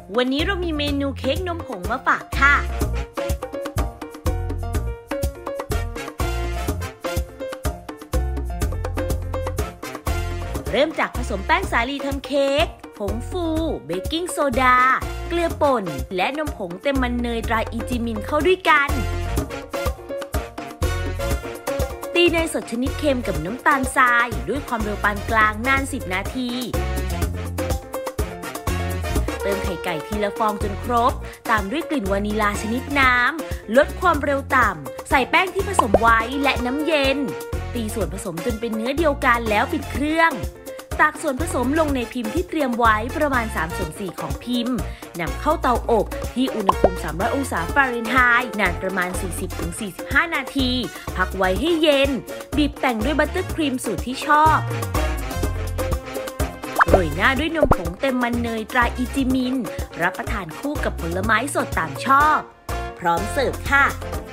วันนี้เรามีเมนูเค้กนมผงมาฝากค่ะเริ่มจากผสมแป้งสาลีทำเค้กผงฟูเบกกิ้งโซดาเกลือป่นและนมผงเต็มมันเนยตราอีจิมินเข้าด้วยกันตีเนยสดชนิดเค็มกับน้ำตาลทรายด้วยความเร็วปานกลางนาน10 นาทีเติมไข่ไก่ทีละฟองจนครบตามด้วยกลิ่นวานิลาชนิดน้ำลดความเร็วต่ำใส่แป้งที่ผสมไว้และน้ำเย็นตีส่วนผสมจนเป็นเนื้อเดียวกันแล้วปิดเครื่องตักส่วนผสมลงในพิมพ์ที่เตรียมไว้ประมาณ3/4ของพิมพ์นำเข้าเตาอบที่อุณหภูมิ300 องศาฟาเรนไฮต์นานประมาณ 40-45 นาทีพักไว้ให้เย็นบีบแต่งด้วยบัตเตอร์ครีมสูตรที่ชอบโรยหน้าด้วยนมผงเต็มมันเนยตราอีจิมินรับประทานคู่กับผลไม้สดตามชอบพร้อมเสิร์ฟค่ะ